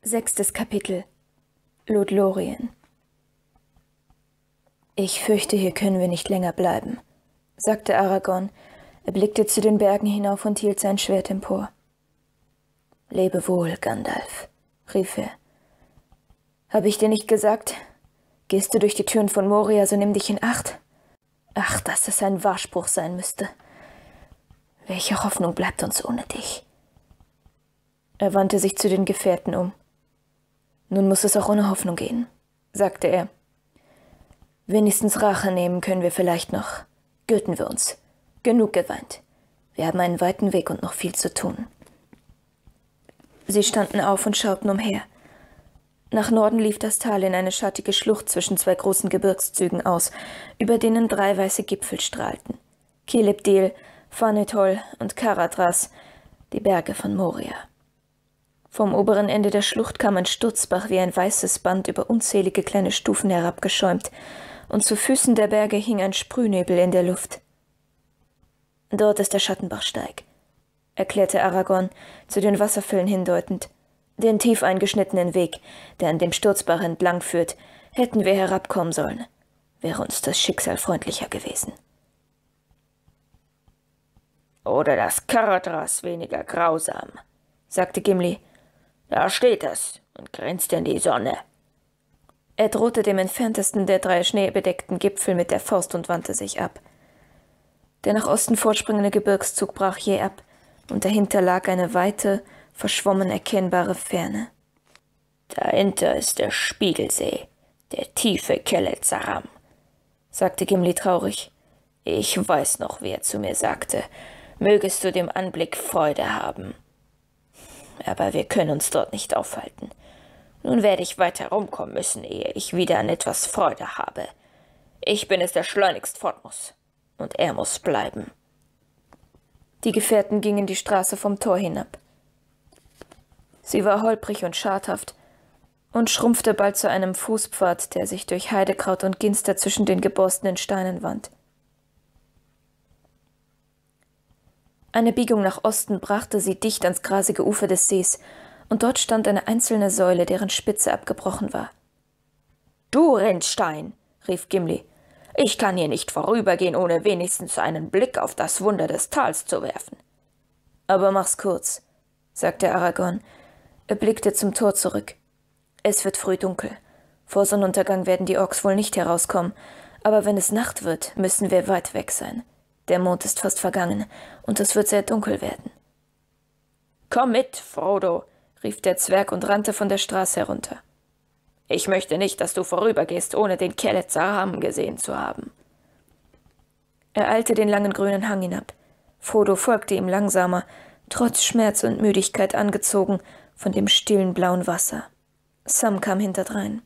6. Kapitel Lothlorien. »Ich fürchte, hier können wir nicht länger bleiben«, sagte Aragorn. Er blickte zu den Bergen hinauf und hielt sein Schwert empor. »Lebe wohl, Gandalf«, rief er. »Habe ich dir nicht gesagt? Gehst du durch die Türen von Moria, so nimm dich in Acht. Ach, dass es ein Wahrspruch sein müsste. Welche Hoffnung bleibt uns ohne dich?« Er wandte sich zu den Gefährten um. »Nun muss es auch ohne Hoffnung gehen«, sagte er. »Wenigstens Rache nehmen können wir vielleicht noch. Gürten wir uns. Genug geweint. Wir haben einen weiten Weg und noch viel zu tun.« Sie standen auf und schauten umher. Nach Norden lief das Tal in eine schattige Schlucht zwischen zwei großen Gebirgszügen aus, über denen 3 weiße Gipfel strahlten. Celebdil, Fanethol und Caradhras, die Berge von Moria. Vom oberen Ende der Schlucht kam ein Sturzbach wie ein weißes Band über unzählige kleine Stufen herabgeschäumt, und zu Füßen der Berge hing ein Sprühnebel in der Luft. »Dort ist der Schattenbachsteig«, erklärte Aragorn, zu den Wasserfällen hindeutend. »Den tief eingeschnittenen Weg, der an dem Sturzbach entlang führt, hätten wir herabkommen sollen. Wäre uns das Schicksal freundlicher gewesen.« »Oder das Caradhras weniger grausam«, sagte Gimli. »Da steht es und grinst in die Sonne.« Er drohte dem entferntesten der 3 schneebedeckten Gipfel mit der Faust und wandte sich ab. Der nach Osten fortspringende Gebirgszug brach jäh ab, und dahinter lag eine weite, verschwommen erkennbare Ferne. »Dahinter ist der Spiegelsee, der tiefe Kelezaram«, sagte Gimli traurig. »Ich weiß noch, wer zu mir sagte, mögest du dem Anblick Freude haben. Aber wir können uns dort nicht aufhalten. Nun werde ich weit herumkommen müssen, ehe ich wieder an etwas Freude habe. Ich bin es, der schleunigst fort muss. Und er muss bleiben.« Die Gefährten gingen die Straße vom Tor hinab. Sie war holprig und schadhaft und schrumpfte bald zu einem Fußpfad, der sich durch Heidekraut und Ginster zwischen den geborstenen Steinen wand. Eine Biegung nach Osten brachte sie dicht ans grasige Ufer des Sees, und dort stand eine einzelne Säule, deren Spitze abgebrochen war. »Du Rindstein«, rief Gimli, »ich kann hier nicht vorübergehen, ohne wenigstens einen Blick auf das Wunder des Tals zu werfen.« »Aber mach's kurz«, sagte Aragorn. Er blickte zum Tor zurück. »Es wird früh dunkel. Vor Sonnenuntergang werden die Orks wohl nicht herauskommen, aber wenn es Nacht wird, müssen wir weit weg sein. Der Mond ist fast vergangen, und es wird sehr dunkel werden.« »Komm mit, Frodo«, rief der Zwerg und rannte von der Straße herunter. »Ich möchte nicht, dass du vorübergehst, ohne den Kelezaram gesehen zu haben.« Er eilte den langen grünen Hang hinab. Frodo folgte ihm langsamer, trotz Schmerz und Müdigkeit angezogen von dem stillen blauen Wasser. Sam kam hinterdrein.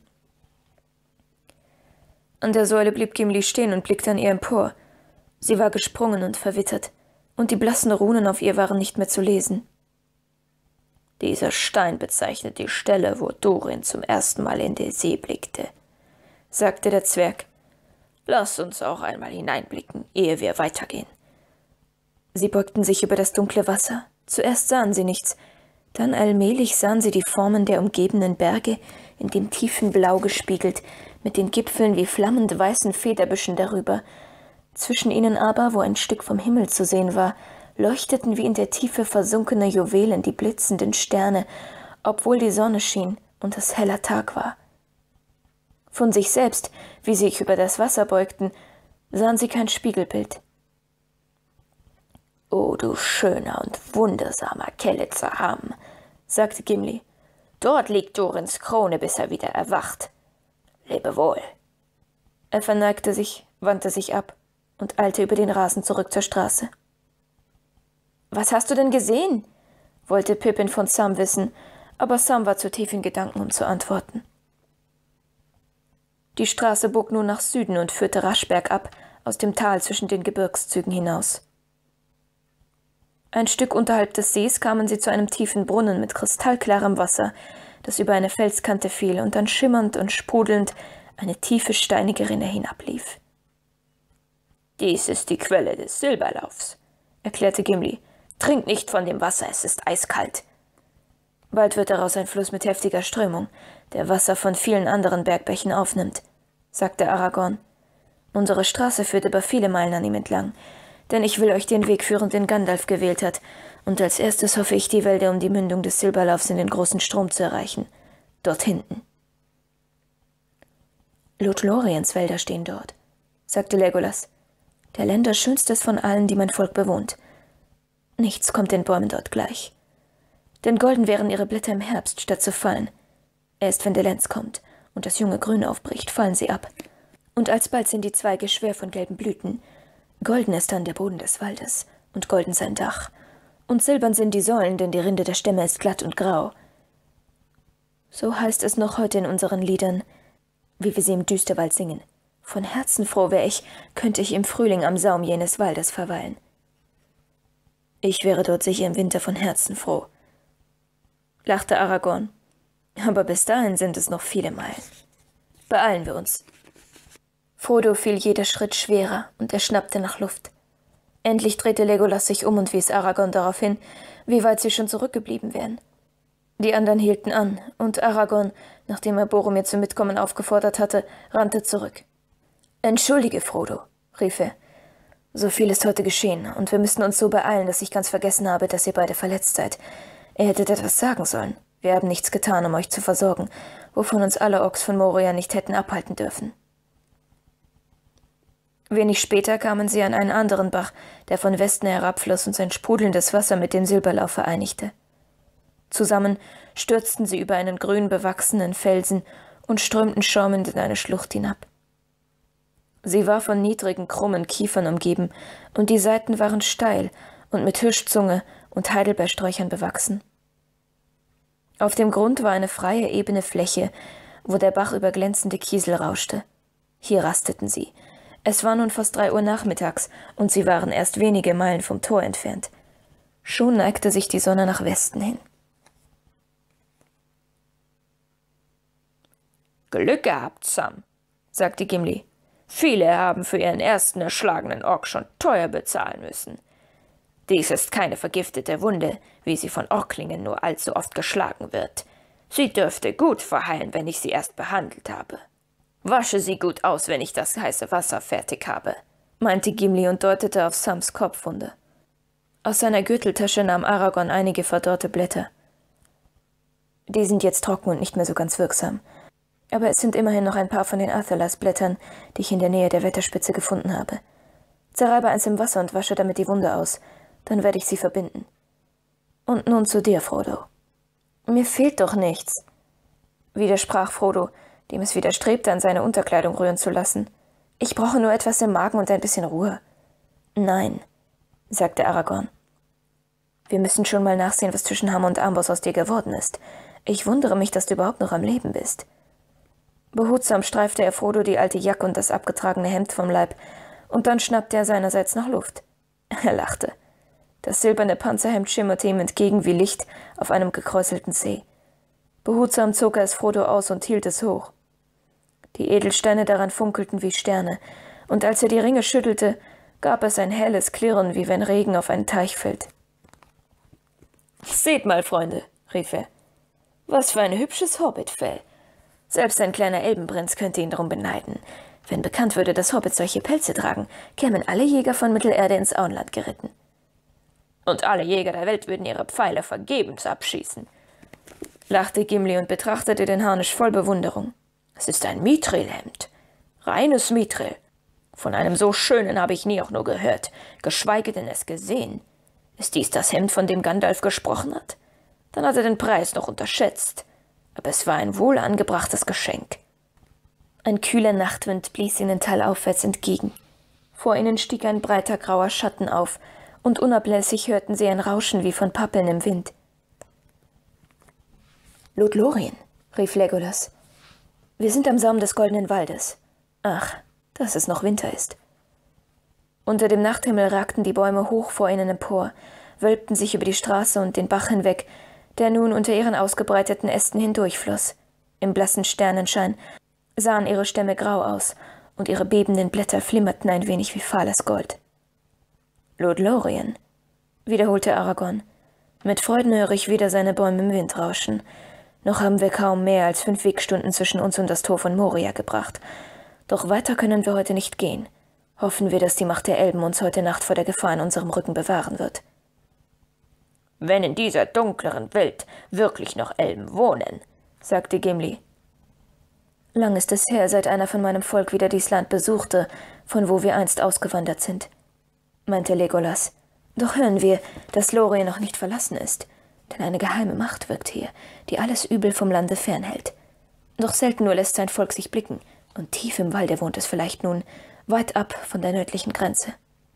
An der Säule blieb Gimli stehen und blickte an ihr empor. Sie war gesprungen und verwittert, und die blassen Runen auf ihr waren nicht mehr zu lesen. »Dieser Stein bezeichnet die Stelle, wo Durin zum ersten Mal in den See blickte«, sagte der Zwerg. »Lass uns auch einmal hineinblicken, ehe wir weitergehen.« Sie beugten sich über das dunkle Wasser. Zuerst sahen sie nichts, dann allmählich sahen sie die Formen der umgebenden Berge in dem tiefen Blau gespiegelt, mit den Gipfeln wie flammend weißen Federbüschen darüber. Zwischen ihnen aber, wo ein Stück vom Himmel zu sehen war, leuchteten wie in der Tiefe versunkene Juwelen die blitzenden Sterne, obwohl die Sonne schien und es heller Tag war. Von sich selbst, wie sie sich über das Wasser beugten, sahen sie kein Spiegelbild. »O du schöner und wundersamer Kelezaram«, sagte Gimli. »Dort liegt Durins Krone, bis er wieder erwacht. Lebe wohl.« Er verneigte sich, wandte sich ab und eilte über den Rasen zurück zur Straße. »Was hast du denn gesehen?« wollte Pippin von Sam wissen, aber Sam war zu tief in Gedanken, um zu antworten. Die Straße bog nun nach Süden und führte rasch bergab aus dem Tal zwischen den Gebirgszügen hinaus. Ein Stück unterhalb des Sees kamen sie zu einem tiefen Brunnen mit kristallklarem Wasser, das über eine Felskante fiel und dann schimmernd und sprudelnd eine tiefe steinige Rinne hinablief. »Dies ist die Quelle des Silberlaufs«, erklärte Gimli. »Trink nicht von dem Wasser, es ist eiskalt.« Bald wird daraus ein Fluss mit heftiger Strömung, der Wasser von vielen anderen Bergbächen aufnimmt, sagte Aragorn. Unsere Straße führt über viele Meilen an ihm entlang, denn ich will euch den Weg führen, den Gandalf gewählt hat, und als erstes hoffe ich, die Wälder um die Mündung des Silberlaufs in den großen Strom zu erreichen. Dort hinten. Lothloriens Wälder stehen dort, sagte Legolas. Der Länder schönstes von allen, die mein Volk bewohnt. Nichts kommt den Bäumen dort gleich. Denn golden wären ihre Blätter im Herbst, statt zu fallen. Erst wenn der Lenz kommt und das junge Grün aufbricht, fallen sie ab. Und alsbald sind die Zweige schwer von gelben Blüten. Golden ist dann der Boden des Waldes und golden sein Dach. Und silbern sind die Säulen, denn die Rinde der Stämme ist glatt und grau. So heißt es noch heute in unseren Liedern, wie wir sie im Düsterwald singen. Von Herzen froh wär ich, könnte ich im Frühling am Saum jenes Waldes verweilen. Ich wäre dort sicher im Winter von Herzen froh, lachte Aragorn. Aber bis dahin sind es noch viele Meilen. Beeilen wir uns. Frodo fiel jeder Schritt schwerer und er schnappte nach Luft. Endlich drehte Legolas sich um und wies Aragorn darauf hin, wie weit sie schon zurückgeblieben wären. Die anderen hielten an, und Aragorn, nachdem er Boromir zum Mitkommen aufgefordert hatte, rannte zurück. »Entschuldige, Frodo«, rief er. »So viel ist heute geschehen, und wir müssen uns so beeilen, dass ich ganz vergessen habe, dass ihr beide verletzt seid. Ihr hättet etwas sagen sollen. Wir haben nichts getan, um euch zu versorgen, wovon uns alle Orks von Moria nicht hätten abhalten dürfen.« Wenig später kamen sie an einen anderen Bach, der von Westen herabfloss und sein sprudelndes Wasser mit dem Silberlauf vereinigte. Zusammen stürzten sie über einen grün bewachsenen Felsen und strömten schäumend in eine Schlucht hinab. Sie war von niedrigen, krummen Kiefern umgeben, und die Seiten waren steil und mit Hirschzunge und Heidelbeersträuchern bewachsen. Auf dem Grund war eine freie, ebene Fläche, wo der Bach über glänzende Kiesel rauschte. Hier rasteten sie. Es war nun fast 3 Uhr nachmittags, und sie waren erst wenige Meilen vom Tor entfernt. Schon neigte sich die Sonne nach Westen hin. »Glück gehabt, Sam«, sagte Gimli. »Viele haben für ihren ersten erschlagenen Ork schon teuer bezahlen müssen. Dies ist keine vergiftete Wunde, wie sie von Orklingen nur allzu oft geschlagen wird. Sie dürfte gut verheilen, wenn ich sie erst behandelt habe. Wasche sie gut aus, wenn ich das heiße Wasser fertig habe«, meinte Gimli und deutete auf Sams Kopfwunde. Aus seiner Gürteltasche nahm Aragorn einige verdorrte Blätter. Die sind jetzt trocken und nicht mehr so ganz wirksam. Aber es sind immerhin noch ein paar von den Athelas-Blättern, die ich in der Nähe der Wetterspitze gefunden habe. Zerreibe eins im Wasser und wasche damit die Wunde aus. Dann werde ich sie verbinden. Und nun zu dir, Frodo. »Mir fehlt doch nichts«, widersprach Frodo, dem es widerstrebte, an seine Unterkleidung rühren zu lassen. »Ich brauche nur etwas im Magen und ein bisschen Ruhe.« »Nein«, sagte Aragorn. »Wir müssen schon mal nachsehen, was zwischen Ham und Amboss aus dir geworden ist. Ich wundere mich, dass du überhaupt noch am Leben bist.« Behutsam streifte er Frodo die alte Jacke und das abgetragene Hemd vom Leib, und dann schnappte er seinerseits nach Luft. Er lachte. Das silberne Panzerhemd schimmerte ihm entgegen wie Licht auf einem gekräuselten See. Behutsam zog er es Frodo aus und hielt es hoch. Die Edelsteine daran funkelten wie Sterne, und als er die Ringe schüttelte, gab es ein helles Klirren, wie wenn Regen auf einen Teich fällt. »Seht mal, Freunde«, rief er, »was für ein hübsches Hobbitfell. Selbst ein kleiner Elbenprinz könnte ihn darum beneiden. Wenn bekannt würde, dass Hobbits solche Pelze tragen, kämen alle Jäger von Mittelerde ins Auenland geritten.« »Und alle Jäger der Welt würden ihre Pfeile vergebens abschießen«, lachte Gimli und betrachtete den Harnisch voll Bewunderung. »Es ist ein Mithril-Hemd. Reines Mithril. Von einem so schönen habe ich nie auch nur gehört, geschweige denn es gesehen. Ist dies das Hemd, von dem Gandalf gesprochen hat? Dann hat er den Preis noch unterschätzt. Aber es war ein wohl angebrachtes Geschenk.« Ein kühler Nachtwind blies ihnen talaufwärts entgegen. Vor ihnen stieg ein breiter grauer Schatten auf, und unablässig hörten sie ein Rauschen wie von Pappeln im Wind. »Lothlorien«, rief Legolas. »Wir sind am Saum des Goldenen Waldes. Ach, dass es noch Winter ist.« Unter dem Nachthimmel ragten die Bäume hoch vor ihnen empor, wölbten sich über die Straße und den Bach hinweg, der nun unter ihren ausgebreiteten Ästen hindurchfloss. Im blassen Sternenschein sahen ihre Stämme grau aus, und ihre bebenden Blätter flimmerten ein wenig wie fahles Gold. »Lothlorien«, wiederholte Aragorn. Mit Freuden höre ich wieder seine Bäume im Wind rauschen. Noch haben wir kaum mehr als 5 Wegstunden zwischen uns und das Tor von Moria gebracht. Doch weiter können wir heute nicht gehen. Hoffen wir, dass die Macht der Elben uns heute Nacht vor der Gefahr in unserem Rücken bewahren wird. Wenn in dieser dunkleren Welt wirklich noch Elben wohnen, sagte Gimli. Lang ist es her, seit einer von meinem Volk wieder dies Land besuchte, von wo wir einst ausgewandert sind, meinte Legolas. Doch hören wir, dass Lorien noch nicht verlassen ist, denn eine geheime Macht wirkt hier, die alles Übel vom Lande fernhält. Doch selten nur lässt sein Volk sich blicken, und tief im Walde wohnt es vielleicht nun, weit ab von der nördlichen Grenze.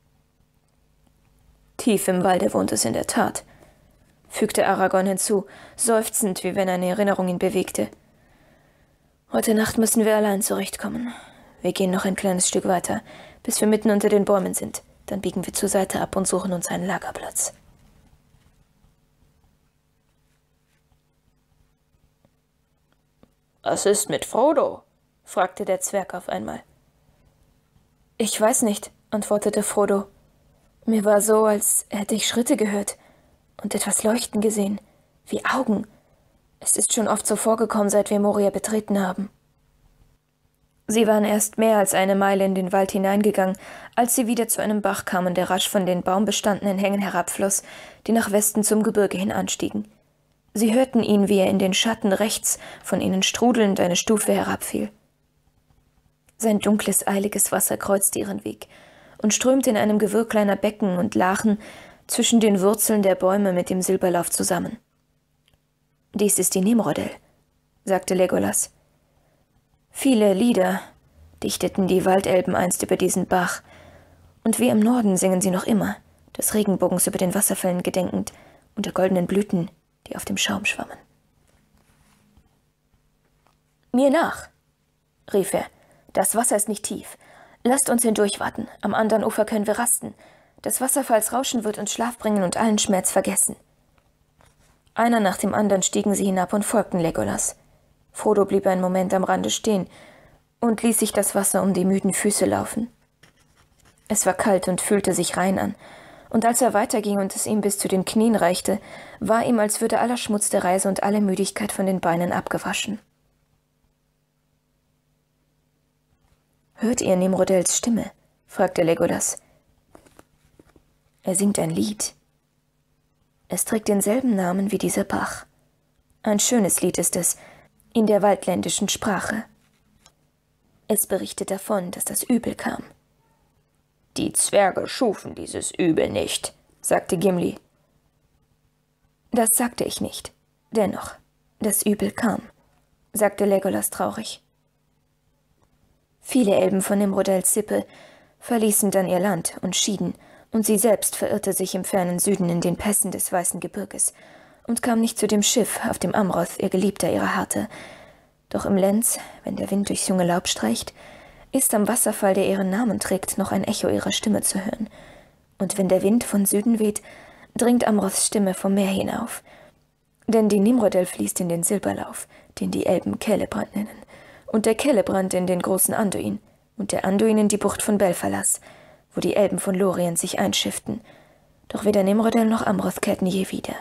Tief im Walde wohnt es in der Tat, fügte Aragorn hinzu, seufzend, wie wenn eine Erinnerung ihn bewegte. Heute Nacht müssen wir allein zurechtkommen. Wir gehen noch ein kleines Stück weiter, bis wir mitten unter den Bäumen sind. Dann biegen wir zur Seite ab und suchen uns einen Lagerplatz. Was ist mit Frodo? Fragte der Zwerg auf einmal. Ich weiß nicht, antwortete Frodo. Mir war so, als hätte ich Schritte gehört und etwas leuchten gesehen, wie Augen. Es ist schon oft so vorgekommen, seit wir Moria betreten haben. Sie waren erst mehr als eine Meile in den Wald hineingegangen, als sie wieder zu einem Bach kamen, der rasch von den baumbestandenen Hängen herabfloss, die nach Westen zum Gebirge hin anstiegen. Sie hörten ihn, wie er in den Schatten rechts von ihnen strudelnd eine Stufe herabfiel. Sein dunkles, eiliges Wasser kreuzte ihren Weg und strömte in einem Gewirr kleiner Becken und Lachen zwischen den Wurzeln der Bäume mit dem Silberlauf zusammen. »Dies ist die Nimrodel«, sagte Legolas. »Viele Lieder dichteten die Waldelben einst über diesen Bach, und wir im Norden singen sie noch immer, des Regenbogens über den Wasserfällen gedenkend und der goldenen Blüten, die auf dem Schaum schwammen.« »Mir nach«, rief er, »das Wasser ist nicht tief. Lasst uns hindurchwarten, am anderen Ufer können wir rasten. Des Wasserfalls Rauschen wird uns Schlaf bringen und allen Schmerz vergessen.« Einer nach dem anderen stiegen sie hinab und folgten Legolas. Frodo blieb einen Moment am Rande stehen und ließ sich das Wasser um die müden Füße laufen. Es war kalt und fühlte sich rein an, und als er weiterging und es ihm bis zu den Knien reichte, war ihm, als würde aller Schmutz der Reise und alle Müdigkeit von den Beinen abgewaschen. »Hört ihr Nimrodels Stimme?« fragte Legolas. »Er singt ein Lied. Es trägt denselben Namen wie dieser Bach. Ein schönes Lied ist es, in der waldländischen Sprache. Es berichtet davon, dass das Übel kam.« »Die Zwerge schufen dieses Übel nicht«, sagte Gimli. »Das sagte ich nicht. Dennoch, das Übel kam«, sagte Legolas traurig. Viele Elben von Nimrodels Sippe verließen dann ihr Land und schieden, und sie selbst verirrte sich im fernen Süden in den Pässen des Weißen Gebirges und kam nicht zu dem Schiff, auf dem Amroth, ihr Geliebter, ihre harrte. Doch im Lenz, wenn der Wind durchs junge Laub streicht, ist am Wasserfall, der ihren Namen trägt, noch ein Echo ihrer Stimme zu hören. Und wenn der Wind von Süden weht, dringt Amroths Stimme vom Meer hinauf. Denn die Nimrodel fließt in den Silberlauf, den die Elben Celebrant nennen, und der Celebrant in den großen Anduin, und der Anduin in die Bucht von Belfalas, wo die Elben von Lorien sich einschifften. Doch weder Nimrodel noch Amroth kehrten je wieder.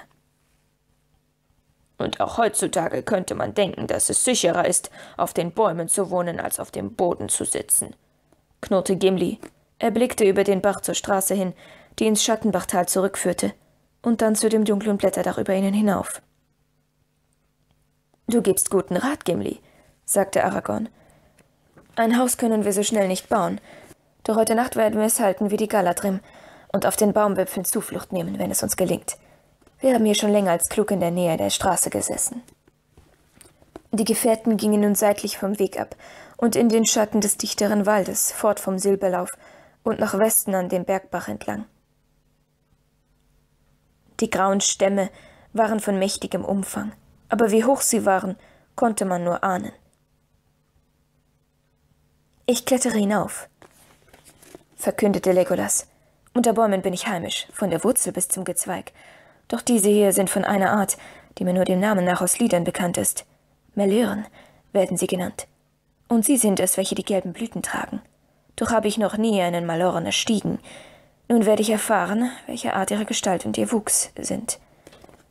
Und auch heutzutage könnte man denken, dass es sicherer ist, auf den Bäumen zu wohnen, als auf dem Boden zu sitzen, knurrte Gimli. Er blickte über den Bach zur Straße hin, die ins Schattenbachtal zurückführte, und dann zu dem dunklen Blätterdach über ihnen hinauf. »Du gibst guten Rat, Gimli«, sagte Aragorn. »Ein Haus können wir so schnell nicht bauen, doch heute Nacht werden wir es halten wie die Galadrim und auf den Baumwipfeln Zuflucht nehmen, wenn es uns gelingt. Wir haben hier schon länger als klug in der Nähe der Straße gesessen.« Die Gefährten gingen nun seitlich vom Weg ab und in den Schatten des dichteren Waldes, fort vom Silberlauf und nach Westen an dem Bergbach entlang. Die grauen Stämme waren von mächtigem Umfang, aber wie hoch sie waren, konnte man nur ahnen. »Ich klettere hinauf«, verkündete Legolas. »Unter Bäumen bin ich heimisch, von der Wurzel bis zum Gezweig. Doch diese hier sind von einer Art, die mir nur dem Namen nach aus Liedern bekannt ist. Melören werden sie genannt. Und sie sind es, welche die gelben Blüten tragen. Doch habe ich noch nie einen Maloren erstiegen. Nun werde ich erfahren, welche Art ihre Gestalt und ihr Wuchs sind.«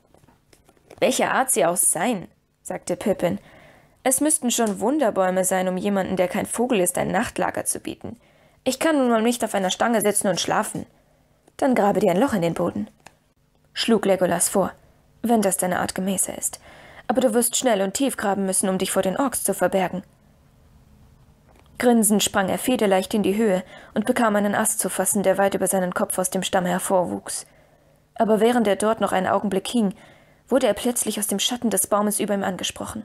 Welche Art sie auch seien, sagte Pippin. Es müssten schon Wunderbäume sein, um jemanden, der kein Vogel ist, ein Nachtlager zu bieten. Ich kann nun mal nicht auf einer Stange sitzen und schlafen. Dann grabe dir ein Loch in den Boden, schlug Legolas vor, wenn das deine Art gemäßer ist. Aber du wirst schnell und tief graben müssen, um dich vor den Orks zu verbergen. Grinsend sprang er federleicht in die Höhe und bekam einen Ast zu fassen, der weit über seinen Kopf aus dem Stamm hervorwuchs. Aber während er dort noch einen Augenblick hing, wurde er plötzlich aus dem Schatten des Baumes über ihm angesprochen.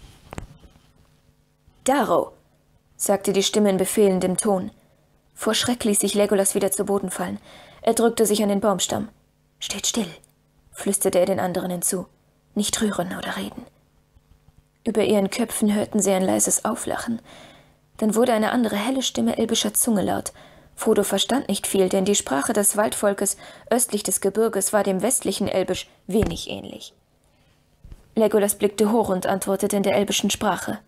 »Daro«, sagte die Stimme in befehlendem Ton. Vor Schreck ließ sich Legolas wieder zu Boden fallen. Er drückte sich an den Baumstamm. »Steht still«, flüsterte er den anderen hinzu. »Nicht rühren oder reden.« Über ihren Köpfen hörten sie ein leises Auflachen. Dann wurde eine andere helle Stimme elbischer Zunge laut. Frodo verstand nicht viel, denn die Sprache des Waldvolkes östlich des Gebirges war dem westlichen Elbisch wenig ähnlich. Legolas blickte hoch und antwortete in der elbischen Sprache.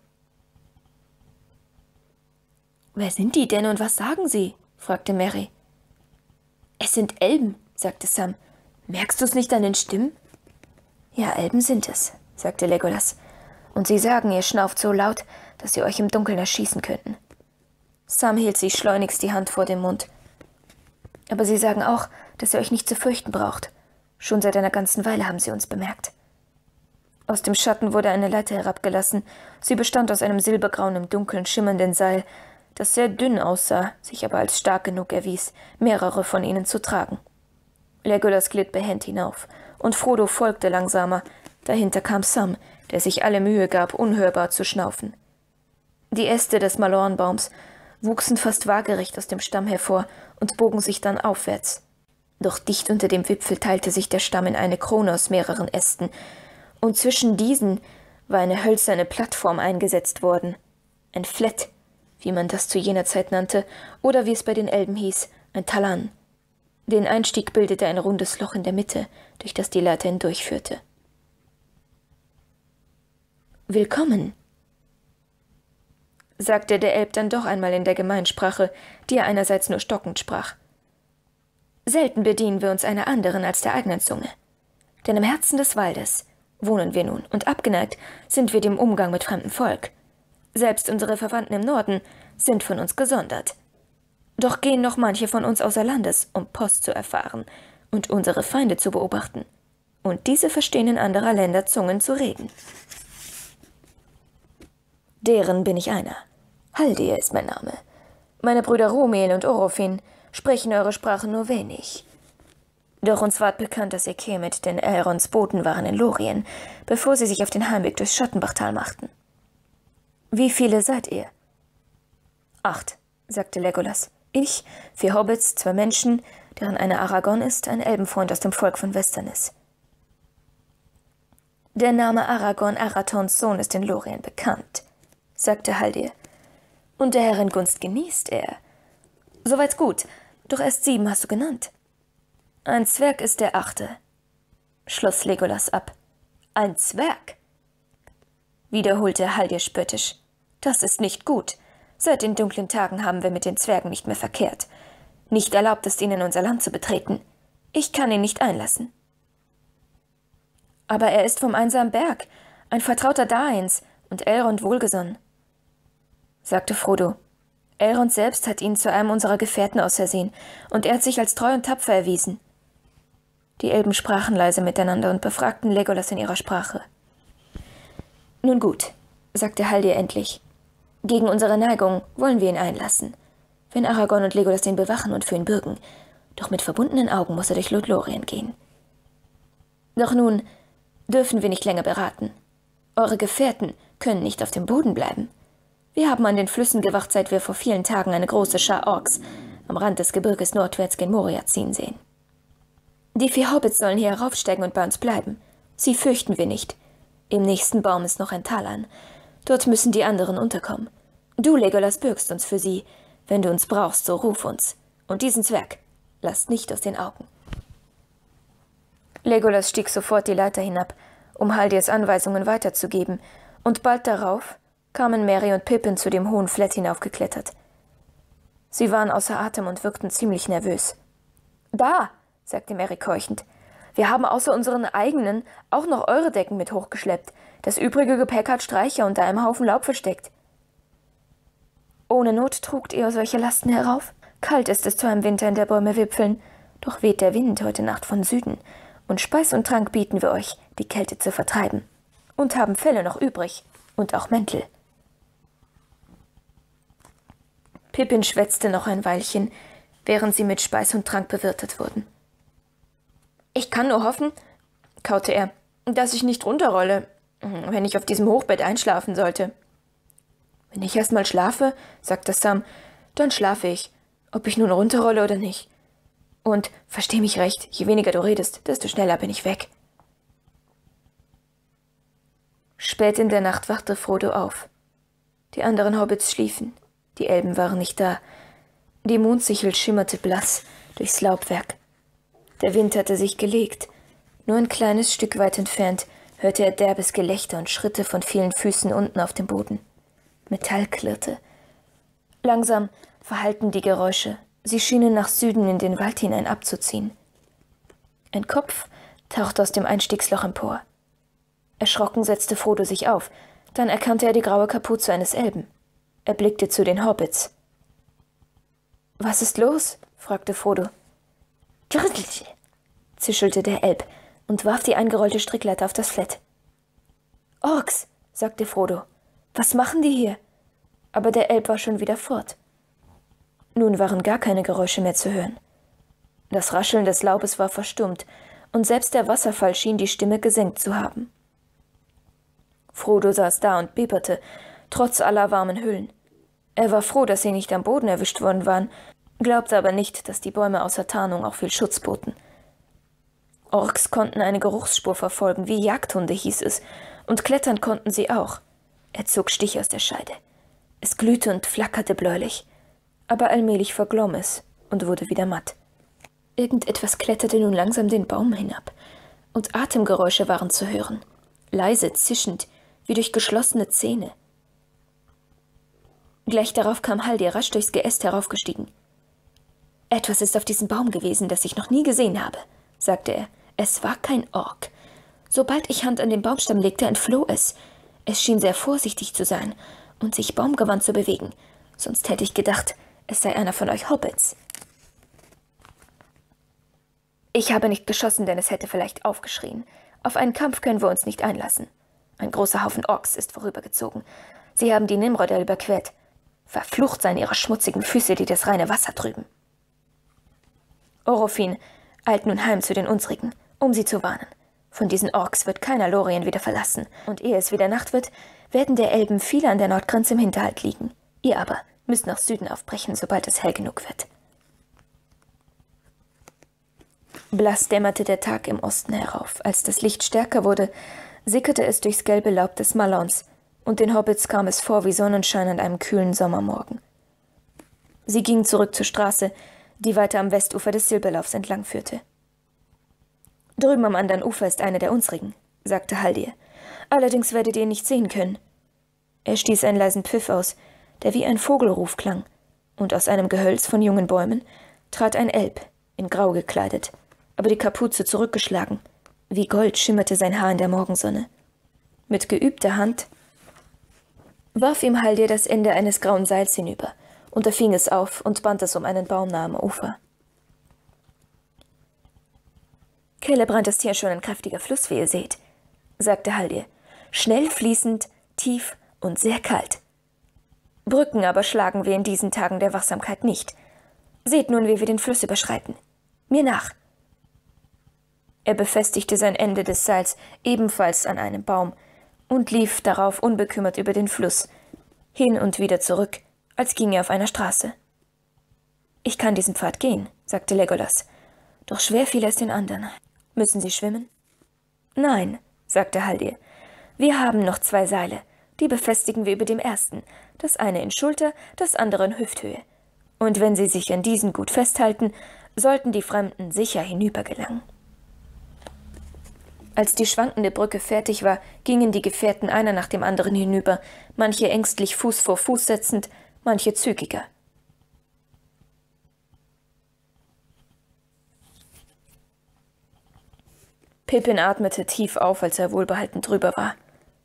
»Wer sind die denn und was sagen sie?« fragte Merry. »Es sind Elben«, sagte Sam. »Merkst du's nicht an den Stimmen?« »Ja, Elben sind es«, sagte Legolas. »Und sie sagen, ihr schnauft so laut, dass sie euch im Dunkeln erschießen könnten.« Sam hielt sich schleunigst die Hand vor den Mund. »Aber sie sagen auch, dass ihr euch nicht zu fürchten braucht. Schon seit einer ganzen Weile haben sie uns bemerkt.« Aus dem Schatten wurde eine Leiter herabgelassen. Sie bestand aus einem silbergrauen, im Dunkeln schimmernden Seil, das sehr dünn aussah, sich aber als stark genug erwies, mehrere von ihnen zu tragen. Legolas glitt behend hinauf, und Frodo folgte langsamer. Dahinter kam Sam, der sich alle Mühe gab, unhörbar zu schnaufen. Die Äste des Malornbaums wuchsen fast waagerecht aus dem Stamm hervor und bogen sich dann aufwärts. Doch dicht unter dem Wipfel teilte sich der Stamm in eine Krone aus mehreren Ästen, und zwischen diesen war eine hölzerne Plattform eingesetzt worden. Ein Flett, wie man das zu jener Zeit nannte, oder wie es bei den Elben hieß, ein Talan. Den Einstieg bildete ein rundes Loch in der Mitte, durch das die Leiter hindurchführte. »Willkommen«, sagte der Elb dann doch einmal in der Gemeinsprache, die er einerseits nur stockend sprach. »Selten bedienen wir uns einer anderen als der eigenen Zunge. Denn im Herzen des Waldes wohnen wir nun, und abgeneigt sind wir dem Umgang mit fremdem Volk. Selbst unsere Verwandten im Norden sind von uns gesondert. Doch gehen noch manche von uns außer Landes, um Post zu erfahren und unsere Feinde zu beobachten. Und diese verstehen in anderer Länder Zungen zu reden. Deren bin ich einer. Haldir ist mein Name. Meine Brüder Rumiel und Orofin sprechen eure Sprache nur wenig. Doch uns ward bekannt, dass ihr kämet, denn Elrons Boten waren in Lorien, bevor sie sich auf den Heimweg durchs Schattenbachtal machten. Wie viele seid ihr?« »8«, sagte Legolas. »Ich, 4 Hobbits, 2 Menschen, deren einer Aragorn ist, ein Elbenfreund aus dem Volk von Westerness.« »Der Name Aragorn, Arathorns Sohn, ist in Lorien bekannt«, sagte Haldir. »Und der Herrin Gunst genießt er. Soweit gut, doch erst 7 hast du genannt.« »Ein Zwerg ist der 8«, schloss Legolas ab. »Ein Zwerg«, wiederholte Haldir spöttisch. »Das ist nicht gut. Seit den dunklen Tagen haben wir mit den Zwergen nicht mehr verkehrt. Nicht erlaubt ist ihnen, unser Land zu betreten. Ich kann ihn nicht einlassen.« »Aber er ist vom einsamen Berg, ein Vertrauter Dains und Elrond wohlgesonnen«, sagte Frodo. »Elrond selbst hat ihn zu einem unserer Gefährten ausersehen, und er hat sich als treu und tapfer erwiesen.« Die Elben sprachen leise miteinander und befragten Legolas in ihrer Sprache. »Nun gut«, sagte Haldir endlich. »Gegen unsere Neigung wollen wir ihn einlassen, wenn Aragorn und Legolas ihn bewachen und für ihn bürgen. Doch mit verbundenen Augen muss er durch Lothlorien gehen. Doch nun dürfen wir nicht länger beraten. Eure Gefährten können nicht auf dem Boden bleiben. Wir haben an den Flüssen gewacht, seit wir vor vielen Tagen eine große Schar Orks am Rand des Gebirges nordwärts gen Moria ziehen sehen. Die 4 Hobbits sollen hier heraufsteigen und bei uns bleiben. Sie fürchten wir nicht. Im nächsten Baum ist noch ein Talan. Dort müssen die anderen unterkommen. Du, Legolas, bürgst uns für sie. Wenn du uns brauchst, so ruf uns. Und diesen Zwerg lasst nicht aus den Augen.« Legolas stieg sofort die Leiter hinab, um Haldirs Anweisungen weiterzugeben, und bald darauf kamen Merry und Pippin zu dem hohen Flett hinaufgeklettert. Sie waren außer Atem und wirkten ziemlich nervös. »Da«, sagte Merry keuchend, Wir haben außer unseren eigenen auch noch eure Decken mit hochgeschleppt. Das übrige Gepäck hat Streicher unter einem Haufen Laub versteckt. Ohne Not trugt ihr solche Lasten herauf? Kalt ist es zwar im Winter in der Bäume Wipfeln, doch weht der Wind heute Nacht von Süden, und Speis und Trank bieten wir euch, die Kälte zu vertreiben, und haben Felle noch übrig, und auch Mäntel. Pippin schwätzte noch ein Weilchen, während sie mit Speis und Trank bewirtet wurden. »Ich kann nur hoffen«, kaute er, »dass ich nicht runterrolle, wenn ich auf diesem Hochbett einschlafen sollte.« »Wenn ich erst mal schlafe«, sagte Sam, »dann schlafe ich, ob ich nun runterrolle oder nicht. Und, versteh mich recht, je weniger du redest, desto schneller bin ich weg.« Spät in der Nacht wachte Frodo auf. Die anderen Hobbits schliefen, die Elben waren nicht da. Die Mondsichel schimmerte blass durchs Laubwerk. Der Wind hatte sich gelegt. Nur ein kleines Stück weit entfernt hörte er derbes Gelächter und Schritte von vielen Füßen unten auf dem Boden. Metall klirrte. Langsam verhallten die Geräusche. Sie schienen nach Süden in den Wald hinein abzuziehen. Ein Kopf tauchte aus dem Einstiegsloch empor. Erschrocken setzte Frodo sich auf. Dann erkannte er die graue Kapuze eines Elben. Er blickte zu den Hobbits. »Was ist los?« fragte Frodo. »Trüttelche«, zischelte der Elb und warf die eingerollte Strickleiter auf das Fett. »Orks«, sagte Frodo. »Was machen die hier?« Aber der Elb war schon wieder fort. Nun waren gar keine Geräusche mehr zu hören. Das Rascheln des Laubes war verstummt, und selbst der Wasserfall schien die Stimme gesenkt zu haben. Frodo saß da und bibberte, trotz aller warmen Hüllen. Er war froh, dass sie nicht am Boden erwischt worden waren, glaubte aber nicht, dass die Bäume außer Tarnung auch viel Schutz boten. Orks konnten eine Geruchsspur verfolgen, wie Jagdhunde hieß es, und klettern konnten sie auch. Er zog Stich aus der Scheide. Es glühte und flackerte bläulich, aber allmählich verglomm es und wurde wieder matt. Irgendetwas kletterte nun langsam den Baum hinab, und Atemgeräusche waren zu hören, leise, zischend, wie durch geschlossene Zähne. Gleich darauf kam Haldir rasch durchs Geäst heraufgestiegen. »Etwas ist auf diesem Baum gewesen, das ich noch nie gesehen habe«, sagte er. »Es war kein Ork. Sobald ich Hand an den Baumstamm legte, entfloh es. Es schien sehr vorsichtig zu sein und sich baumgewandt zu bewegen. Sonst hätte ich gedacht, es sei einer von euch Hobbits.« »Ich habe nicht geschossen, denn es hätte vielleicht aufgeschrien. Auf einen Kampf können wir uns nicht einlassen. Ein großer Haufen Orks ist vorübergezogen. Sie haben die Nimrodel überquert. Verflucht seien ihre schmutzigen Füße, die das reine Wasser trüben.« Orofin eilt nun heim zu den unsrigen, um sie zu warnen. Von diesen Orks wird keiner Lorien wieder verlassen, und ehe es wieder Nacht wird, werden der Elben viele an der Nordgrenze im Hinterhalt liegen. Ihr aber müsst nach Süden aufbrechen, sobald es hell genug wird. Blass dämmerte der Tag im Osten herauf. Als das Licht stärker wurde, sickerte es durchs gelbe Laub des Malons, und den Hobbits kam es vor wie Sonnenschein an einem kühlen Sommermorgen. Sie gingen zurück zur Straße, die weiter am Westufer des Silberlaufs entlang führte. »Drüben am anderen Ufer ist eine der unsrigen«, sagte Haldir. »Allerdings werdet ihr ihn nicht sehen können.« Er stieß einen leisen Pfiff aus, der wie ein Vogelruf klang, und aus einem Gehölz von jungen Bäumen trat ein Elb, in Grau gekleidet, aber die Kapuze zurückgeschlagen. Wie Gold schimmerte sein Haar in der Morgensonne. Mit geübter Hand warf ihm Haldir das Ende eines grauen Seils hinüber, und er fing es auf und band es um einen Baum nahe am Ufer. »Celebrant ist hier schon ein kräftiger Fluss, wie ihr seht«, sagte Haldir. »Schnell fließend, tief und sehr kalt. Brücken aber schlagen wir in diesen Tagen der Wachsamkeit nicht. Seht nun, wie wir den Fluss überschreiten. Mir nach.« Er befestigte sein Ende des Seils ebenfalls an einem Baum und lief darauf unbekümmert über den Fluss, hin und wieder zurück, als ginge er auf einer Straße. »Ich kann diesen Pfad gehen«, sagte Legolas. »Doch schwer fiel es den anderen. Müssen sie schwimmen?« »Nein«, sagte Haldir. »Wir haben noch 2 Seile. Die befestigen wir über dem ersten. Das eine in Schulter, das andere in Hüfthöhe. Und wenn sie sich an diesen gut festhalten, sollten die Fremden sicher hinübergelangen.« Als die schwankende Brücke fertig war, gingen die Gefährten einer nach dem anderen hinüber, manche ängstlich Fuß vor Fuß setzend, manche zügiger. Pippin atmete tief auf, als er wohlbehalten drüber war.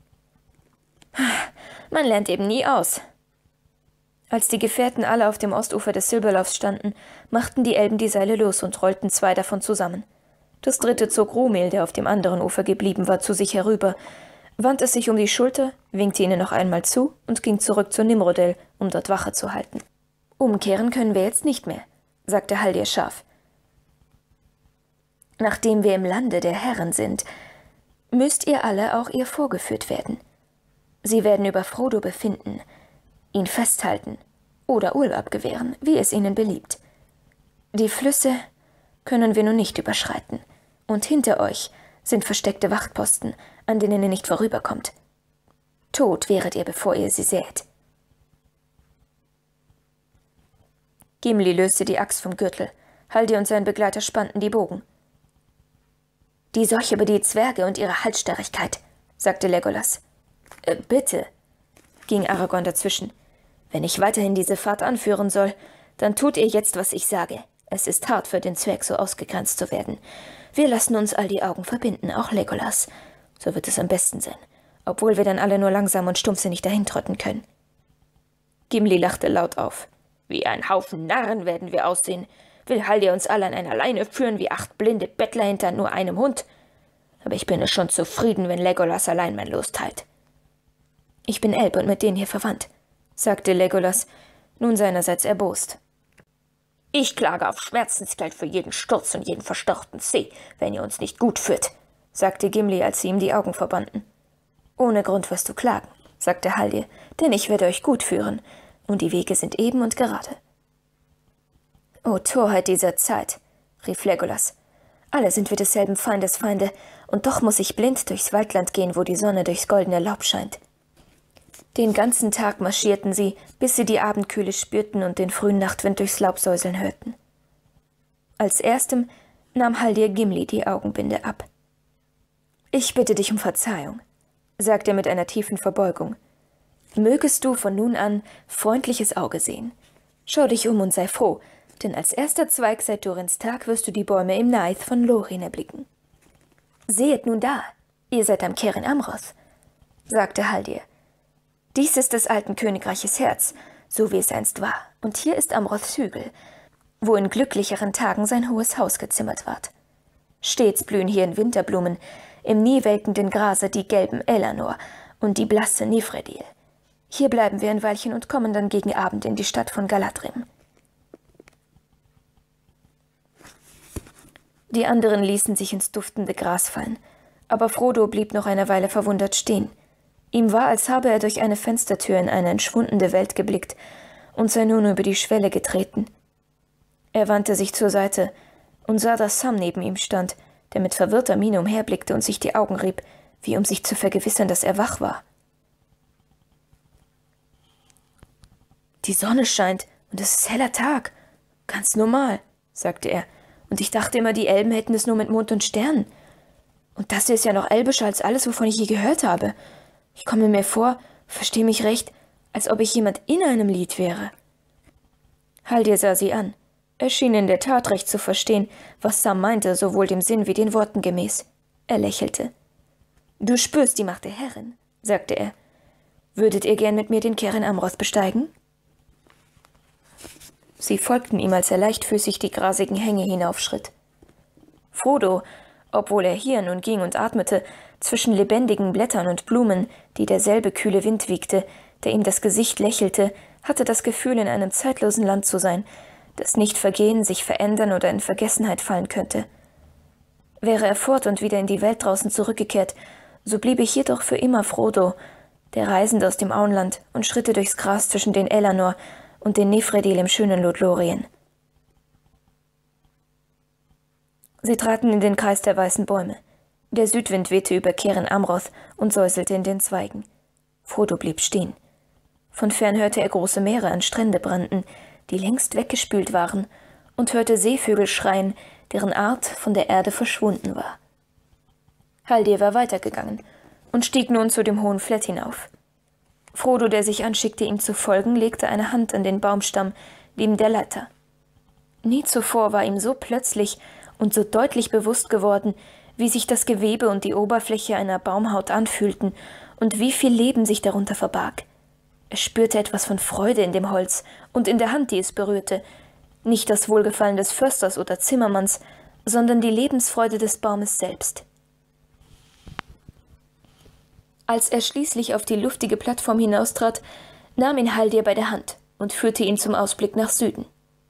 Man lernt eben nie aus. Als die Gefährten alle auf dem Ostufer des Silberlaufs standen, machten die Elben die Seile los und rollten 2 davon zusammen. Das 3. zog Rumil, der auf dem anderen Ufer geblieben war, zu sich herüber, wandte es sich um die Schulter, winkte ihnen noch einmal zu und ging zurück zu Nimrodel, um dort Wache zu halten. »Umkehren können wir jetzt nicht mehr«, sagte Haldir scharf. »Nachdem wir im Lande der Herren sind, müsst ihr alle auch ihr vorgeführt werden. Sie werden über Frodo befinden, ihn festhalten oder Urlaub gewähren, wie es ihnen beliebt. Die Flüsse können wir nun nicht überschreiten, und hinter euch sind versteckte Wachtposten, an denen ihr nicht vorüberkommt. Tot wäret ihr, bevor ihr sie säht.« Gimli löste die Axt vom Gürtel. Haldir und sein Begleiter spannten die Bogen. »Die Seuche über die Zwerge und ihre Halsstarrigkeit«, sagte Legolas. »Bitte«, ging Aragorn dazwischen. »Wenn ich weiterhin diese Fahrt anführen soll, dann tut ihr jetzt, was ich sage. Es ist hart für den Zwerg, so ausgegrenzt zu werden. Wir lassen uns all die Augen verbinden, auch Legolas. So wird es am besten sein, obwohl wir dann alle nur langsam und stumpfsinnig dahintrotten können.« Gimli lachte laut auf. »Wie ein Haufen Narren werden wir aussehen. Will Haldir uns alle an einer Leine führen, wie 8 blinde Bettler hinter nur einem Hund? Aber ich bin es schon zufrieden, wenn Legolas allein mein Los teilt.« »Ich bin Elb und mit denen hier verwandt«, sagte Legolas, nun seinerseits erbost. »Ich klage auf Schmerzensgeld für jeden Sturz und jeden verstauchten Zeh, wenn ihr uns nicht gut führt«, sagte Gimli, als sie ihm die Augen verbanden. »Ohne Grund wirst du klagen«, sagte Haldir, »denn ich werde euch gut führen, und die Wege sind eben und gerade.« »O Torheit dieser Zeit«, rief Legolas, »alle sind wir desselben Feindes Feinde, und doch muss ich blind durchs Waldland gehen, wo die Sonne durchs goldene Laub scheint.« Den ganzen Tag marschierten sie, bis sie die Abendkühle spürten und den frühen Nachtwind durchs Laub säuseln hörten. Als erstem nahm Haldir Gimli die Augenbinde ab. »Ich bitte dich um Verzeihung«, sagte er mit einer tiefen Verbeugung. »Mögest du von nun an freundliches Auge sehen. Schau dich um und sei froh, denn als erster Zweig seit Durins Tag wirst du die Bäume im Naith von Lorien erblicken.« »Sehet nun da, ihr seid am Keren Amroth«, sagte Haldir. »Dies ist des alten Königreiches Herz, so wie es einst war, und hier ist Amroths Hügel, wo in glücklicheren Tagen sein hohes Haus gezimmert ward. Stets blühen hier in Winterblumen, im nie welkenden Grase die gelben Elanor und die blasse Nifredil. Hier bleiben wir ein Weilchen und kommen dann gegen Abend in die Stadt von Galadrim.« Die anderen ließen sich ins duftende Gras fallen, aber Frodo blieb noch eine Weile verwundert stehen. Ihm war, als habe er durch eine Fenstertür in eine entschwundene Welt geblickt und sei nun über die Schwelle getreten. Er wandte sich zur Seite und sah, dass Sam neben ihm stand, der mit verwirrter Miene umherblickte und sich die Augen rieb, wie um sich zu vergewissern, dass er wach war. »Die Sonne scheint und es ist heller Tag. Ganz normal«, sagte er, »und ich dachte immer, die Elben hätten es nur mit Mond und Sternen. Und das hier ist ja noch elbischer als alles, wovon ich je gehört habe. Ich komme mir vor, versteh mich recht, als ob ich jemand in einem Lied wäre.« Haldir sah sie an. Er schien in der Tat recht zu verstehen, was Sam meinte, sowohl dem Sinn wie den Worten gemäß. Er lächelte. »Du spürst die Macht der Herrin«, sagte er. »Würdet ihr gern mit mir den Keren Amroth besteigen?« Sie folgten ihm, als er leichtfüßig die grasigen Hänge hinaufschritt. Frodo, obwohl er hier nun ging und atmete, zwischen lebendigen Blättern und Blumen, die derselbe kühle Wind wiegte, der ihm das Gesicht lächelte, hatte das Gefühl, in einem zeitlosen Land zu sein, das nicht vergehen, sich verändern oder in Vergessenheit fallen könnte. Wäre er fort und wieder in die Welt draußen zurückgekehrt, so bliebe hier doch für immer Frodo, der Reisende aus dem Auenland, und schritte durchs Gras zwischen den Elanor und den Nifredil im schönen Lothlorien. Sie traten in den Kreis der weißen Bäume. Der Südwind wehte über Keren Amroth und säuselte in den Zweigen. Frodo blieb stehen. Von fern hörte er große Meere an Strände brannten, die längst weggespült waren, und hörte Seevögel schreien, deren Art von der Erde verschwunden war. Haldir war weitergegangen und stieg nun zu dem hohen Flett hinauf. Frodo, der sich anschickte, ihm zu folgen, legte eine Hand an den Baumstamm neben der Leiter. Nie zuvor war ihm so plötzlich und so deutlich bewusst geworden, wie sich das Gewebe und die Oberfläche einer Baumhaut anfühlten und wie viel Leben sich darunter verbarg. Er spürte etwas von Freude in dem Holz und in der Hand, die es berührte, nicht das Wohlgefallen des Försters oder Zimmermanns, sondern die Lebensfreude des Baumes selbst. Als er schließlich auf die luftige Plattform hinaustrat, nahm ihn Haldir bei der Hand und führte ihn zum Ausblick nach Süden.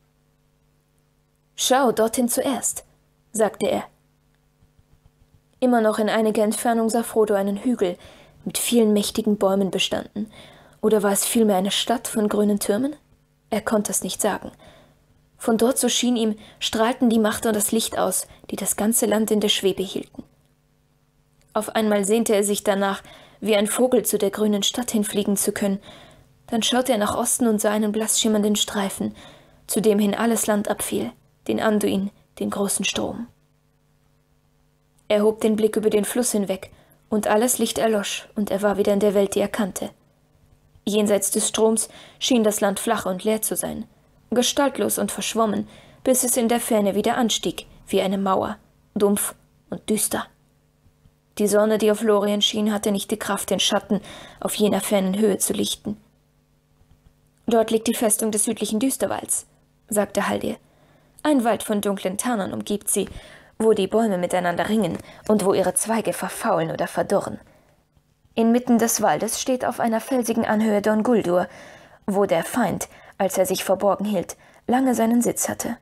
»Schau dorthin zuerst«, sagte er. Immer noch in einiger Entfernung sah Frodo einen Hügel, mit vielen mächtigen Bäumen bestanden. Oder war es vielmehr eine Stadt von grünen Türmen? Er konnte es nicht sagen. Von dort, so schien ihm, strahlten die Macht und das Licht aus, die das ganze Land in der Schwebe hielten. Auf einmal sehnte er sich danach, wie ein Vogel zu der grünen Stadt hinfliegen zu können. Dann schaute er nach Osten und sah einen blass schimmernden Streifen, zu dem hin alles Land abfiel, den Anduin, den großen Strom. Er hob den Blick über den Fluss hinweg, und alles Licht erlosch, und er war wieder in der Welt, die er kannte. Jenseits des Stroms schien das Land flach und leer zu sein, gestaltlos und verschwommen, bis es in der Ferne wieder anstieg, wie eine Mauer, dumpf und düster. Die Sonne, die auf Lorien schien, hatte nicht die Kraft, den Schatten auf jener fernen Höhe zu lichten. »Dort liegt die Festung des südlichen Düsterwalds«, sagte Haldir. »Ein Wald von dunklen Tannern umgibt sie, wo die Bäume miteinander ringen und wo ihre Zweige verfaulen oder verdorren. Inmitten des Waldes steht auf einer felsigen Anhöhe Dol Guldur, wo der Feind, als er sich verborgen hielt, lange seinen Sitz hatte.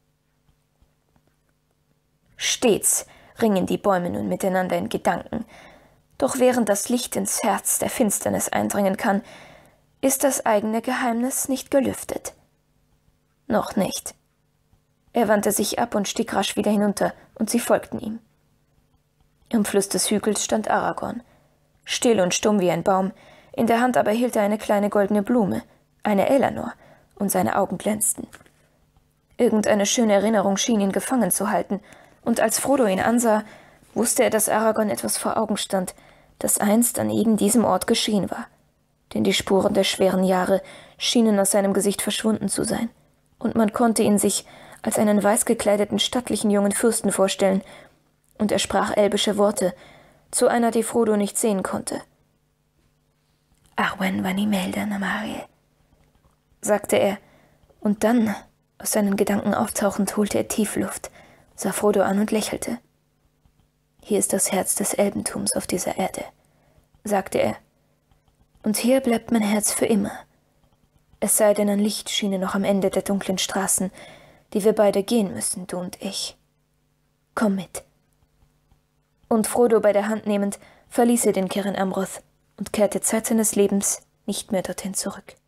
Stets ringen die Bäume nun miteinander in Gedanken, doch während das Licht ins Herz der Finsternis eindringen kann, ist das eigene Geheimnis nicht gelüftet. Noch nicht. Er wandte sich ab und stieg rasch wieder hinunter, und sie folgten ihm. Am Fluss des Hügels stand Aragorn, still und stumm wie ein Baum, in der Hand aber hielt er eine kleine goldene Blume, eine Elanor, und seine Augen glänzten. Irgendeine schöne Erinnerung schien ihn gefangen zu halten, und als Frodo ihn ansah, wusste er, dass Aragorn etwas vor Augen stand, das einst an eben diesem Ort geschehen war. Denn die Spuren der schweren Jahre schienen aus seinem Gesicht verschwunden zu sein, und man konnte ihn sich als einen weiß gekleideten, stattlichen jungen Fürsten vorstellen, und er sprach elbische Worte, zu einer, die Frodo nicht sehen konnte. »Arwen van Imelda Namarie«, sagte er, und dann, aus seinen Gedanken auftauchend, holte er tief Luft, sah Frodo an und lächelte. »Hier ist das Herz des Elbentums auf dieser Erde«, sagte er, »und hier bleibt mein Herz für immer. Es sei denn, ein Licht schiene noch am Ende der dunklen Straßen, die wir beide gehen müssen, du und ich. Komm mit.« Und Frodo bei der Hand nehmend, verließ er den Ciryn Amroth und kehrte Zeit seines Lebens nicht mehr dorthin zurück.